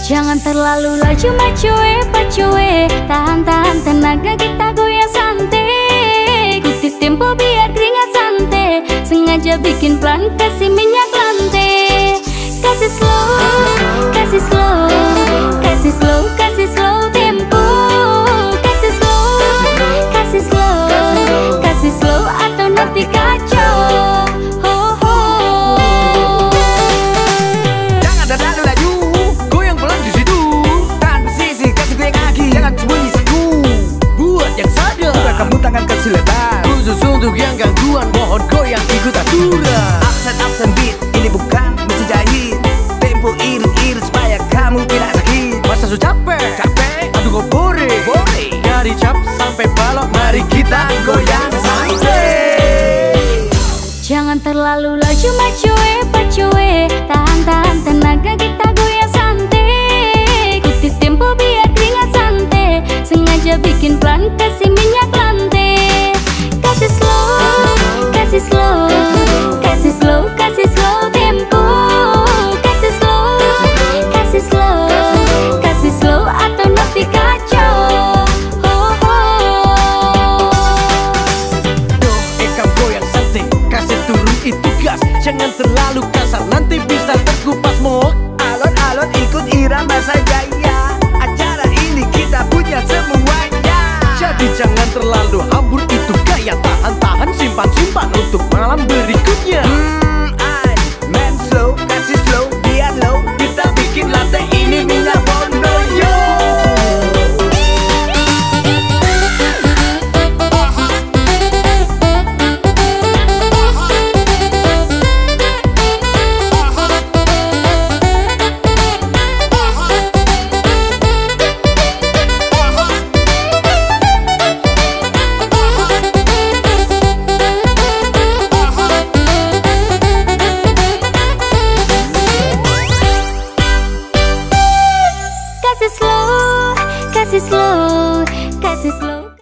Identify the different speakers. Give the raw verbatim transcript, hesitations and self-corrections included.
Speaker 1: Jangan terlalu laju macue pacue, tahan-tahan tenaga kita goyang santai. Ikuti tempo biar keringat santai, sengaja bikin pelan kasih minyak lantai. Kasih slow, kasih slow, kasih slow, kasih slow tempo. Kasih slow, kasih slow, kasih slow atau nanti kacau.
Speaker 2: Kamu tangan kasih lebar, khusus untuk yang gangguan, mohon goyang ikut aturan. Absen absen beat, ini bukan mesin jahit. Tempo irit-irit supaya kamu tidak sakit. Masa sudah capek? Capek? Aduh kok boleh? Boleh. Dari cap sampai balok, mari kita goyang santai.
Speaker 1: Jangan terlalu laju macue pacue, tahan-tahan tenaga kita goyang santai. Ikuti tempo biar keringat santai, sengaja bikin pelan kasih minyak lantai. Kasih slow, kasih slow, kasih slow, kasih slow tempo. Kasih slow, kasih slow, kasih slow atau nanti kacau. Oh, oh.
Speaker 2: Doh, eka goyang santai, kasih turun itu gas. Jangan terlalu kasar, nanti bisa terkupas mau.